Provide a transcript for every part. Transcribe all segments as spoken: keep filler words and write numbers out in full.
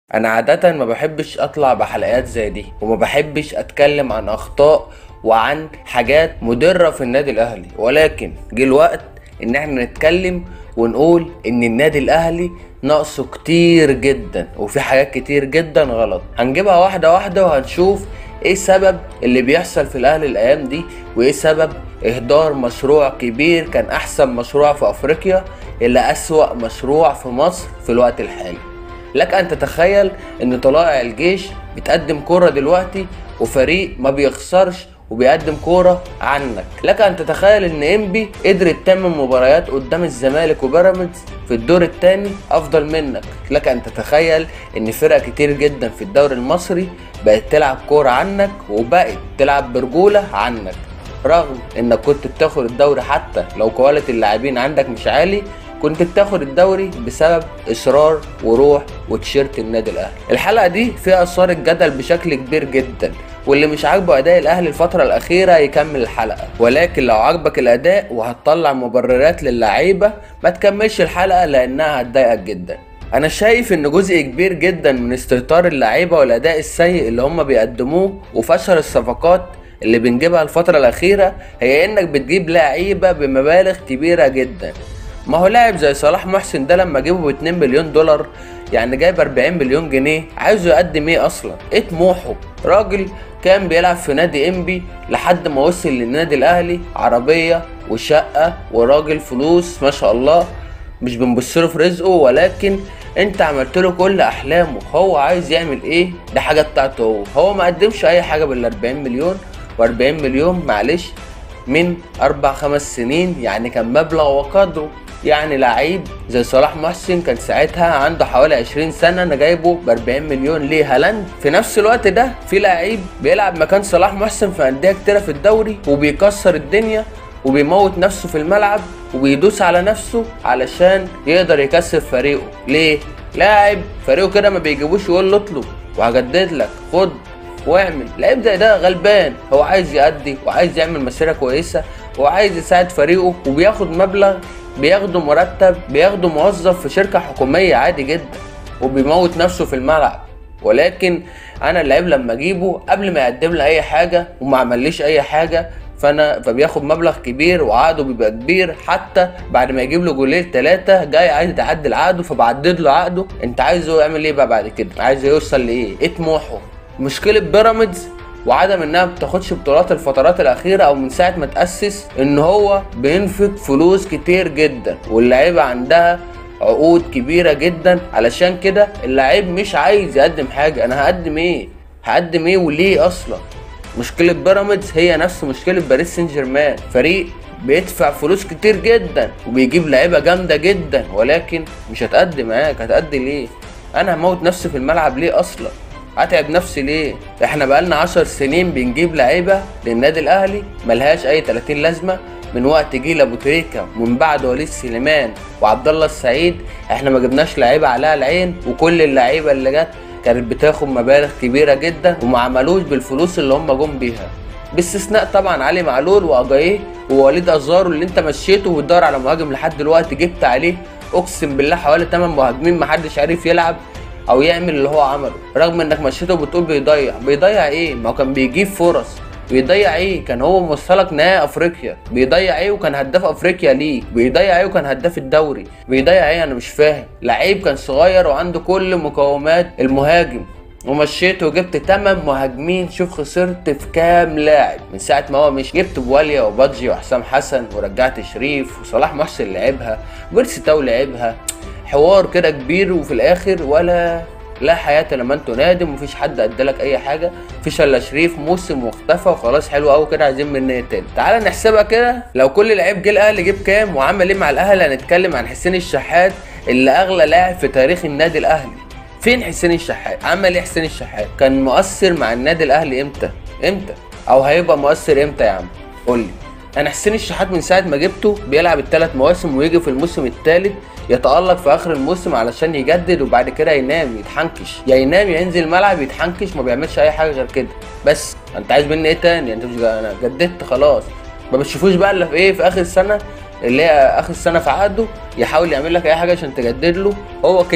انا عادة ما بحبش اطلع بحلقات زي دي، وما بحبش اتكلم عن اخطاء وعن حاجات مضرة في النادي الاهلي، ولكن جه الوقت ان احنا نتكلم ونقول ان النادي الاهلي ناقصه كتير جدا، وفي حاجات كتير جدا غلط. هنجيبها واحدة واحدة وهنشوف ايه السبب اللي بيحصل في الاهلي الايام دي، وايه سبب اهدار مشروع كبير كان احسن مشروع في افريقيا الى اسوأ مشروع في مصر في الوقت الحالي. لك ان تتخيل ان طلائع الجيش بتقدم كورة دلوقتي وفريق ما بيخسرش وبيقدم كورة عنك. لك ان تتخيل ان انبي قدرت تعمل مباريات قدام الزمالك وبيراميدز في الدور الثاني افضل منك. لك ان تتخيل ان فرق كتير جدا في الدوري المصري بقت تلعب كورة عنك وبقت تلعب برجولة عنك، رغم انك كنت بتاخد الدوري حتى لو كواليتي اللاعبين عندك مش عالي، كنت بتاخد الدوري بسبب اصرار وروح وتيشيرت النادي الاهلي. الحلقه دي فيها اثار الجدل بشكل كبير جدا، واللي مش عاجبه اداء الاهلي الفتره الاخيره يكمل الحلقه، ولكن لو عجبك الاداء وهتطلع مبررات للعيبه ما تكملش الحلقه لانها هتضايقك جدا. انا شايف ان جزء كبير جدا من استهتار اللعيبه والاداء السيء اللي هم بيقدموه وفشل الصفقات اللي بنجيبها الفتره الاخيره هي انك بتجيب لعيبه بمبالغ كبيره جدا. ما هو لاعب زي صلاح محسن ده لما جيبه ب اتنين مليون دولار، يعني جايب اربعين مليون جنيه، عايزه يقدم ايه اصلا؟ ايه طموحه؟ راجل كان بيلعب في نادي انبي لحد ما وصل للنادي الاهلي، عربيه وشقه وراجل فلوس ما شاء الله، مش بنبصله في رزقه، ولكن انت عملت له كل احلامه. هو عايز يعمل ايه؟ ده حاجه بتاعته هو. هو ما قدمش اي حاجه بال اربعين مليون، و40 مليون معلش من اربع خمس سنين يعني كان مبلغ وقدره. يعني لعيب زي صلاح محسن كان ساعتها عنده حوالي عشرين سنة، انا جايبه ب اربعين مليون ليه؟ هالاند في نفس الوقت ده في لعيب بيلعب مكان صلاح محسن في انديه كتيره في الدوري وبيكسر الدنيا وبيموت نفسه في الملعب وبيدوس على نفسه علشان يقدر يكسب فريقه. ليه؟ لاعب فريقه كده ما بيجيبوش يقول له اطلب وهجدد لك، خد واعمل. لعيب زي ده غلبان، هو عايز يأدي وعايز يعمل مسيرة كويسة وعايز يساعد فريقه، وبياخد مبلغ، بياخده مرتب، بياخده موظف في شركة حكومية عادي جدا، وبيموت نفسه في الملعب. ولكن انا اللعيب لما اجيبه قبل ما يقدم لي اي حاجة وما عمليش اي حاجة، فانا فبياخد مبلغ كبير وعقده بيبقى كبير، حتى بعد ما يجيب له جولين ثلاثه جاي عايز يعدل عقده فبعدد له عقده. انت عايزه يعمل ايه بقى بعد كده؟ عايزه يوصل لايه؟ ايه طموحه؟ مشكله بيراميدز وعدم انها بتاخدش بطولات الفترات الاخيره او من ساعه ما تاسس ان هو بينفق فلوس كتير جدا، واللعيبه عندها عقود كبيره جدا، علشان كده اللعيب مش عايز يقدم حاجه. انا هقدم ايه؟ هقدم ايه وليه اصلا؟ مشكلة بيراميدز هي نفس مشكلة باريس سان جيرمان، فريق بيدفع فلوس كتير جدا وبيجيب لعيبة جامدة جدا، ولكن مش هتقدم معاك. هتقدم ليه؟ انا هموت نفسي في الملعب ليه اصلا؟ هتعب نفسي ليه؟ احنا بقالنا عشر سنين بنجيب لعيبة للنادي الاهلي ملهاش اي تلاتين لازمة، من وقت جيل ابو تريكة ومن بعد وليد سليمان وعبد الله السعيد احنا ما جبناش لعيبة عليها العين، وكل اللعيبة اللي جت كانت بتاخد مبالغ كبيرة جدا وما عملوش بالفلوس اللي هم جم بيها، باستثناء طبعا علي معلول واجاييه ووليد ازارو اللي انت مشيته وبتدور على مهاجم لحد دلوقتي جبت عليه اقسم بالله حوالي تمن مهاجمين محدش عارف يلعب او يعمل اللي هو عمله، رغم انك مشيته وبتقول بيضيع. بيضيع ايه؟ ما هو كان بيجيب فرص. بيضيع ايه؟ كان هو موصلك نهائي افريقيا. بيضيع ايه؟ وكان هداف افريقيا ليه. بيضيع ايه؟ وكان هداف الدوري. بيضيع ايه؟ انا مش فاهم. لعيب كان صغير وعنده كل مقومات المهاجم ومشيته وجبت تمن مهاجمين. شوف خسرت في كام لاعب من ساعه ما هو مش جبت بواليا وبادجي وحسام حسن، ورجعت شريف وصلاح محسن لعبها وبيرسي تاو لعبها، حوار كده كبير، وفي الاخر ولا لا حياة لمن تنادم، ومفيش حد ادالك اي حاجه، مفيش الا شريف موسم واختفى وخلاص. حلو قوي كده، عايزين منه ايه تاني؟ تعال نحسبها كده، لو كل لعيب جه الاهلي جيب كام وعمل ايه مع الاهلي. هنتكلم عن حسين الشحات اللي اغلى لاعب في تاريخ النادي الاهلي. فين حسين الشحات؟ عمل ايه حسين الشحات؟ كان مؤثر مع النادي الاهلي امتى؟ امتى؟ او هيبقى مؤثر امتى يا عم؟ قول لي. انا حسين الشحات من ساعه ما جبته بيلعب الثلاث مواسم ويجي في الموسم الثالث يتألق في اخر الموسم علشان يجدد، وبعد كده ينام يتحنكش، يا ينام يا ينزل الملعب يتحنكش، ما بيعملش اي حاجه غير كده. بس انت عايز مني ايه تاني؟ انت مش انا جددت خلاص. ما بتشوفوش بقى الا في ايه؟ في اخر السنه اللي هي اخر السنه في عقده يحاول يعمل لك اي حاجه عشان تجدد له. هو كده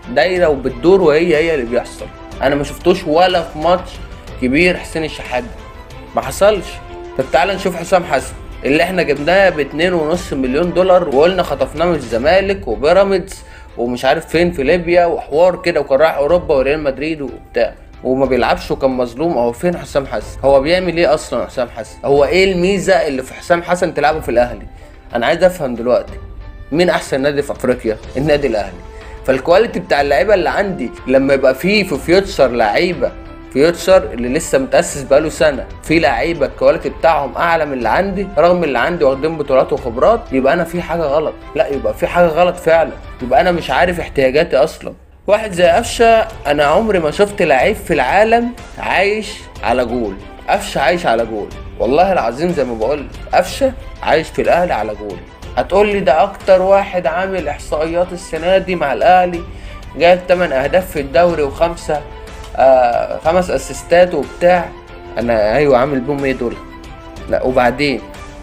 دايره وبتدور وهي هي اللي بيحصل. انا ما شفتوش ولا في ماتش كبير حسين الشحات ما حصلش. طب تعالى نشوف حسام حسن اللي احنا جبناه باتنين ونص مليون دولار وقلنا خطفناه من الزمالك وبيراميدز ومش عارف فين في ليبيا وحوار كده، وكان رايح اوروبا وريال مدريد وبتاع وما بيلعبش وكان مظلوم. اهو فين حسام حسن؟ هو بيعمل ايه اصلا حسام حسن؟ هو ايه الميزه اللي في حسام حسن تلعبه في الاهلي؟ انا عايز افهم دلوقتي مين احسن نادي في افريقيا؟ النادي الاهلي. فالكواليتي بتاع اللعيبه اللي عندي لما يبقى فيه في فيوتشر لعيبه، فيوتشر اللي لسه متاسس بقاله سنه، في لعيبه الكواليتي بتاعهم اعلى من اللي عندي رغم اللي عندي واخدين بطولات وخبرات، يبقى انا في حاجه غلط. لا، يبقى في حاجه غلط فعلا، يبقى انا مش عارف احتياجاتي اصلا. واحد زي قفشه، انا عمري ما شفت لعيب في العالم عايش على جول. قفشه عايش على جول والله العظيم، زي ما بقول قفشه عايش في الاهلي على جول. هتقول لي ده اكتر واحد عامل احصائيات السنه دي مع الاهلي، جايب تمن اهداف في الدوري وخمسه آه خمس اسيستات وبتاع. انا ايوه عامل بيهم ايه دول؟ لا وبعدين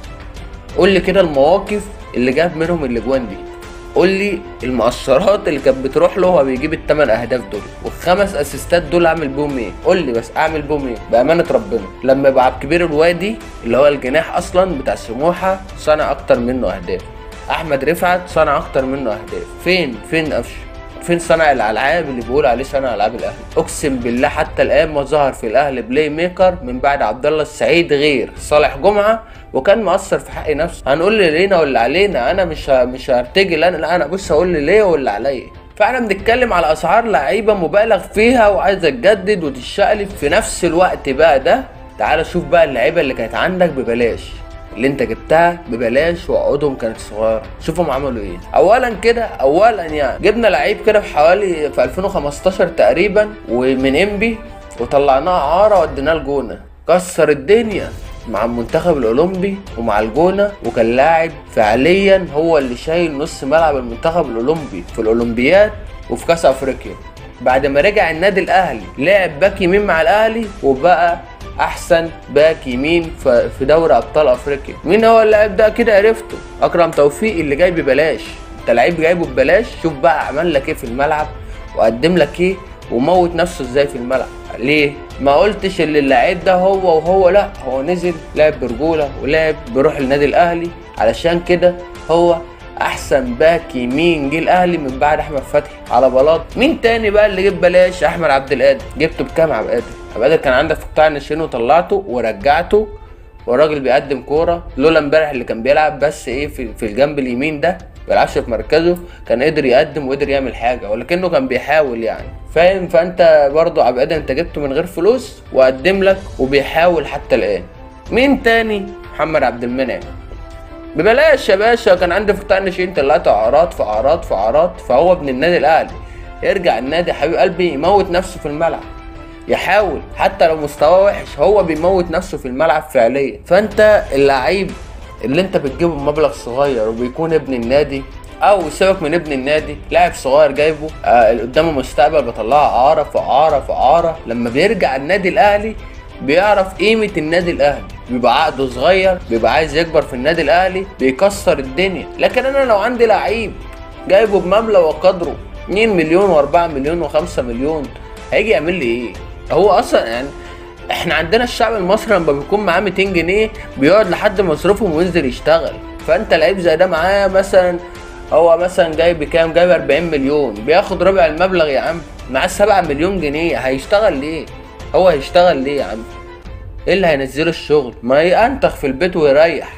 قول لي كده المواقف اللي جاب منهم الاجوان دي، قول لي المؤشرات اللي كانت بتروح له وهو بيجيب الثمان اهداف دول والخمس اسيستات دول، اعمل بيهم ايه؟ قول لي بس اعمل بيهم ايه بامانه ربنا. لما يبقى عبد الكبير الوادي اللي هو الجناح اصلا بتاع سموحه صنع اكتر منه اهداف، احمد رفعت صنع اكتر منه اهداف، فين فين قفشه؟ فين صانع الالعاب اللي بيقول عليه صانع العاب الاهلي؟ اقسم بالله حتى الان ما ظهر في الاهلي بلاي ميكر من بعد عبد الله السعيد غير صالح جمعه، وكان مؤثر في حق نفسه. هنقول لي لينا ولا علينا، انا مش مش هرتجل، انا لا انا بص هقول لي ليه ولا عليا. فاحنا بنتكلم على اسعار لعيبه مبالغ فيها وعايزه تجدد وتشقلب في نفس الوقت. بقى ده تعال شوف بقى اللعيبه اللي كانت عندك ببلاش، اللي انت جبتها ببلاش وعقودهم كانت صغيره، شوفهم عملوا ايه. اولا كده اولا يعني جبنا لعيب كده في حوالي في ألفين وخمستاشر تقريبا ومن انبي وطلعناه اعاره وديناه الجونه، كسر الدنيا مع المنتخب الاولمبي ومع الجونه، وكان لاعب فعليا هو اللي شايل نص ملعب المنتخب الاولمبي في الاولمبياد وفي كاس افريقيا. بعد ما رجع النادي الاهلي لعب باك يمين مع الاهلي وبقى احسن باك يمين في دوري ابطال افريقيا. مين هو اللاعب ده؟ كده عرفته، اكرم توفيق اللي جاي ببلاش. انت لعيب جايبه ببلاش، شوف بقى عمل لك ايه في الملعب وقدم لك ايه وموت نفسه ازاي في الملعب. ليه ما قلتش اللي اللعيب ده هو وهو؟ لا، هو نزل لعب برجوله ولعب بروح النادي الاهلي، علشان كده هو احسن باك يمين جه الاهلي من بعد احمد فتحي على بلاط. مين تاني بقى اللي جه ببلاش؟ احمد عبد القادر. جبته بكام عبد القادر؟ عبد القادر كان عندك في قطاع الناشئين وطلعته ورجعته، والراجل بيقدم كوره. لولا امبارح اللي كان بيلعب بس ايه في, في الجنب اليمين ده ما بيلعبش في مركزه، كان قدر يقدم وقدر يعمل حاجه، ولكنه كان بيحاول يعني، فاهم؟ فانت برضو عبد القادر انت جبته من غير فلوس وقدم لك وبيحاول حتى الان. مين تاني؟ محمد عبد المنعم ببلاش يا باشا، كان عندي في قطاع الناشئين طلعته اعراض في اعراض في اعراض، فهو ابن النادي الاهلي يرجع النادي حبيب قلبي يموت نفسه في الملعب، يحاول حتى لو مستواه وحش هو بيموت نفسه في الملعب فعليا. فانت اللعيب اللي انت بتجيبه بمبلغ صغير وبيكون ابن النادي، او سيبك من ابن النادي، لاعب صغير جايبه آه قدامه مستقبل بطلعه اعاره في اعاره في اعاره، لما بيرجع النادي الاهلي بيعرف قيمه النادي الاهلي، بيبقى عقده صغير، بيبقى عايز يكبر في النادي الاهلي، بيكسر الدنيا. لكن انا لو عندي لعيب جايبه بمبلغ وقدره اتنين مليون واربعة مليون وخمسة مليون، هيجي يعمل لي ايه؟ هو اصلا يعني احنا عندنا الشعب المصري لما بيكون معاه ميتين جنيه بيقعد لحد ما يصرفهم وينزل يشتغل. فانت لعيب زي ده معاه مثلا، هو مثلا جايب بكام؟ جايب اربعين مليون، بياخد ربع المبلغ يا عم، معاه سبعة مليون جنيه، هيشتغل ليه؟ هو هيشتغل ليه يا عم؟ ايه اللي هينزله الشغل؟ ما ينتخ في البيت ويريح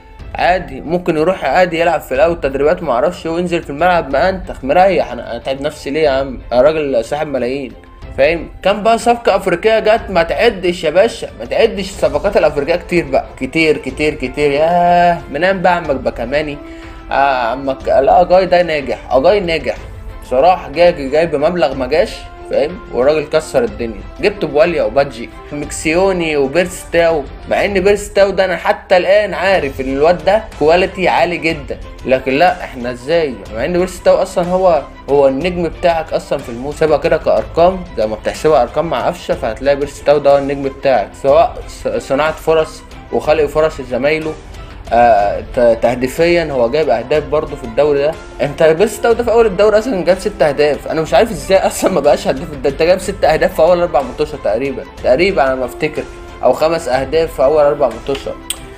عادي، ممكن يروح عادي يلعب في الاول تدريبات ما اعرفش وينزل في الملعب ما انتخ مريح. انا اتعب نفسي ليه يا عم؟ انا راجل صاحب ملايين، فاهم؟ كان بقى صفقه افريقيه جت ما تعدش يا باشا، ما تعدش الصفقات الافريقيه كتير بقى، كتير كتير كتير. ياه منام بقى عمك بكماني آه عمك، لا اجاي ده ناجح، اجاي ناجح بصراحه، جاي جاي بمبلغ ما جاش، فاهم؟ والراجل كسر الدنيا. جبت بواليا وبادجي مكسيوني وبيرستاو، مع ان بيرستاو ده انا حتى الان عارف ان الواد ده كواليتي عالي جدا، لكن لا احنا ازاي؟ مع ان بيرستاو اصلا هو هو النجم بتاعك اصلا في الموسم، سيبها كده كارقام زي ما بتحسبها ارقام مع قفشه، فهتلاقي بيرستاو ده هو النجم بتاعك، سواء صناعه فرص وخلق فرص لزمايله آه تهديفيا هو جايب اهداف برضه في الدوري ده. انت بس ده في اول الدوري اصلا جاب ست اهداف، انا مش عارف ازاي اصلا ما بقاش هداف. انت جايب ست اهداف في اول اربع ماتشات تقريبا تقريبا على ما افتكر، او خمس اهداف في اول اربع ماتشات،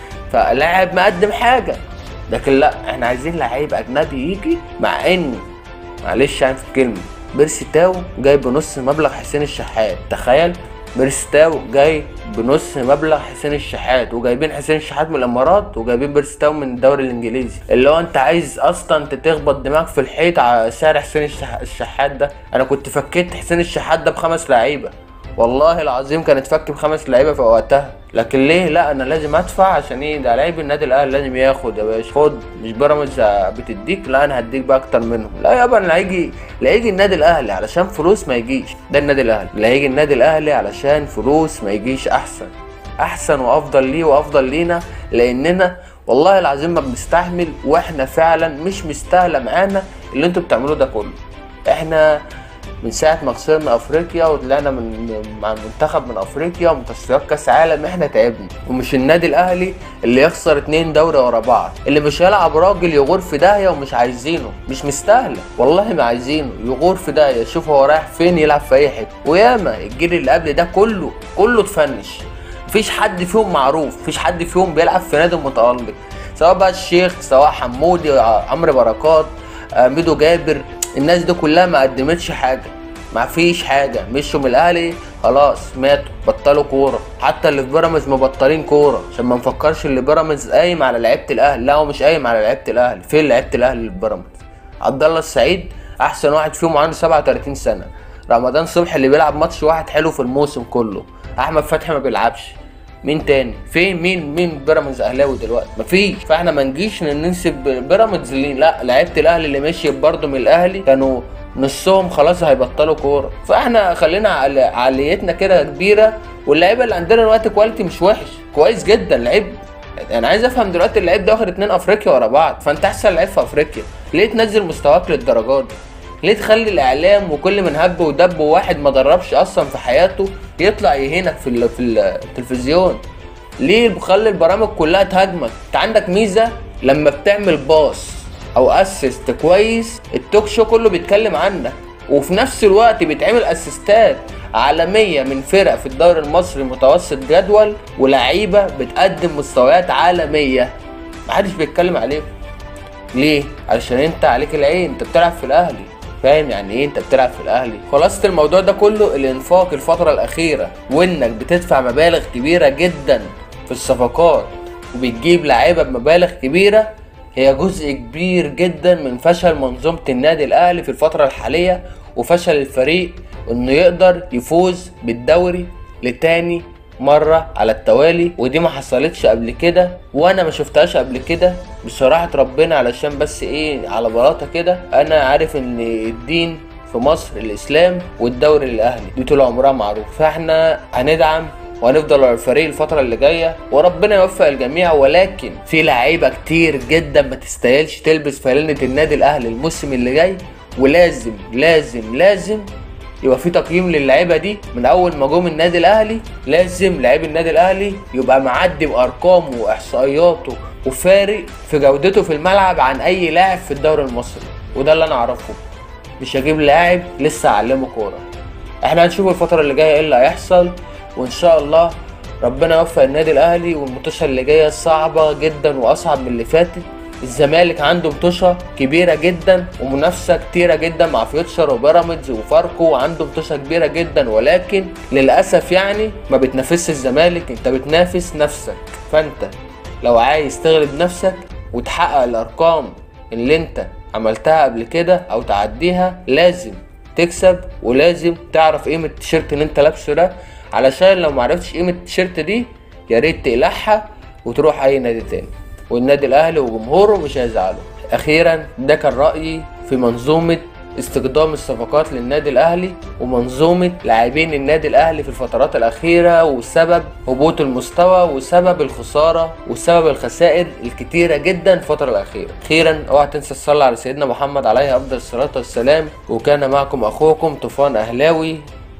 فلاعب مقدم حاجه. لكن لا، احنا عايزين لعيب اجنبي يجي، مع ان معلش يعني في الكلمه بيرسي تاو جاي بنص مبلغ حسين الشحات. تخيل بيرسي تاو جاي بنص مبلغ حسين الشحات، وجايبين حسين الشحات من الامارات وجايبين بيرسي تاو من الدوري الانجليزي، اللي هو انت عايز اصلا تخبط دماغك في الحيط على سعر حسين الشحات ده. انا كنت فكيت حسين الشحات ده بخمس لعيبه، والله العظيم كانت فك بخمس لعيبه في وقتها. لكن ليه؟ لا انا لازم ادفع عشان ايه؟ ده لعيب النادي الاهلي لازم ياخد يا باشا، خد. مش بيراميدز بتديك، لا انا هديك بقى اكتر منهم. لا يابا، اللي هيجي اللي هيجي النادي الاهلي علشان فلوس ما يجيش. ده النادي الاهلي اللي هيجي النادي الاهلي علشان فلوس ما يجيش. احسن احسن وافضل ليه وافضل لينا، لاننا والله العظيم ما بنستحمل، واحنا فعلا مش مستاهله معانا اللي انتوا بتعملوه ده كله. احنا من ساعة ما خسرنا افريقيا وطلعنا من مع المنتخب من افريقيا ومن تصفيات كاس عالم، احنا تعبنا. ومش النادي الاهلي اللي يخسر اتنين دوري ورا بعض، اللي مش هيلعب راجل يغور في داهية ومش عايزينه، مش مستاهلة والله ما عايزينه، يغور في داهية. شوف هو رايح فين، يلعب في اي حتة. وياما الجيل اللي قبل ده كله كله اتفنش، مفيش حد فيهم معروف، مفيش حد فيهم بيلعب في نادي متألق، سواء بقى الشيخ، سواء حمودي، عمرو بركات، ميدو جابر. الناس دي كلها ما قدمتش حاجه، ما فيش حاجه. مشوا من الاهلي خلاص، ماتوا، بطلوا كوره. حتى اللي في بيراميدز مبطلين كوره، عشان ما نفكرش اللي بيراميدز قايم على لعيبه الاهلي. لا هو مش قايم على لعيبه الاهلي. فين لعيبه الاهلي اللي في بيراميدز؟ عبد الله السعيد احسن واحد فيهم عنده سبعة وتلاتين سنه، رمضان صبحي اللي بيلعب ماتش واحد حلو في الموسم كله، احمد فتحي ما بيلعبش. مين تاني؟ فين مين مين بيراميدز اهلاوي دلوقتي؟ مفيش. فاحنا ما نجيش ننسب بيراميدز ليه، لا لعيبه الاهلي اللي مشيت برده من الاهلي كانوا نصهم خلاص هيبطلوا كوره. فاحنا خلينا عقليتنا كده كبيره، واللعيبه اللي عندنا دلوقتي كواليتي مش وحش، كويس جدا. لعيب انا عايز افهم دلوقتي، اللعيب ده واخد اتنين افريقيا ورا بعض، فانت احسن لعيب في افريقيا، ليه تنزل مستواك للدرجات دي؟ ليه تخلي الاعلام وكل من هب ودب واحد ما دربش اصلا في حياته يطلع يهينك في في التلفزيون؟ ليه بخلي البرامج كلها تهاجمك؟ انت عندك ميزه لما بتعمل باص او اسيست كويس، التوك شو كله بيتكلم عنك، وفي نفس الوقت بيتعمل اسيستات عالميه من فرق في الدوري المصري متوسط جدول، ولاعيبه بتقدم مستويات عالميه، محدش بيتكلم عليهم. ليه؟ علشان انت عليك العين، انت بتلعب في الاهلي. فاهم يعني ايه انت بتلعب في الاهلي؟ خلاصه الموضوع ده كله الانفاق الفتره الاخيره، وانك بتدفع مبالغ كبيره جدا في الصفقات وبتجيب لعيبه بمبالغ كبيره، هي جزء كبير جدا من فشل منظومه النادي الاهلي في الفتره الحاليه، وفشل الفريق انه يقدر يفوز بالدوري لتاني مرة على التوالي. ودي ما حصلتش قبل كده، وانا ما شفتهاش قبل كده بصراحة ربنا، علشان بس ايه على بلاطة كده. انا عارف ان الدين في مصر الاسلام، والدوري الاهلي دي طول عمرها معروف. فاحنا هندعم وهنفضل على الفريق الفترة اللي جاية، وربنا يوفق الجميع. ولكن في لعيبة كتير جدا ما تستاهلش تلبس فانلة النادي الاهلي الموسم اللي جاي، ولازم لازم لازم يبقى في تقييم للعيبه دي من اول ما جم النادي الاهلي. لازم لعيب النادي الاهلي يبقى معدي بارقامه واحصائياته وفارق في جودته في الملعب عن اي لاعب في الدوري المصري، وده اللي انا اعرفه. مش هجيب لاعب لسه اعلمه كوره. احنا هنشوف الفتره اللي جايه ايه اللي هيحصل، وان شاء الله ربنا يوفق النادي الاهلي. والمطوشه اللي جايه صعبه جدا واصعب من اللي فاتت. الزمالك عنده مطوشه كبيره جدا ومنافسه كتيره جدا مع فيوتشر وبيراميدز وفاركو، وعنده مطوشه كبيره جدا، ولكن للاسف يعني ما بتنافسش الزمالك، انت بتنافس نفسك. فانت لو عايز تغلب نفسك وتحقق الارقام اللي انت عملتها قبل كده او تعديها، لازم تكسب، ولازم تعرف قيمه التيشيرت اللي انت لابسه ده، علشان لو معرفتش قيمه التيشيرت دي يا ريت تقلعها وتروح اي نادي تاني، والنادي الاهلي وجمهوره مش هيزعلوا. اخيرا ده كان رايي في منظومه استخدام الصفقات للنادي الاهلي ومنظومه لاعبين النادي الاهلي في الفترات الاخيره، وسبب هبوط المستوى وسبب الخساره وسبب الخسائر الكتيره جدا الفتره الاخيره. اخيرا اوعى تنسى تصلي على سيدنا محمد عليه افضل الصلاه والسلام. وكان معكم اخوكم طوفان اهلاوي.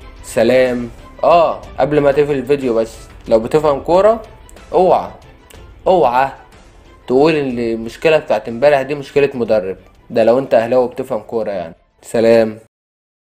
سلام. اه قبل ما تقفل الفيديو، بس لو بتفهم كوره اوعى اوعى تقول ان المشكله بتاعت امبارح دي مشكله مدرب. ده لو انت اهلاوي بتفهم كوره يعني. سلام.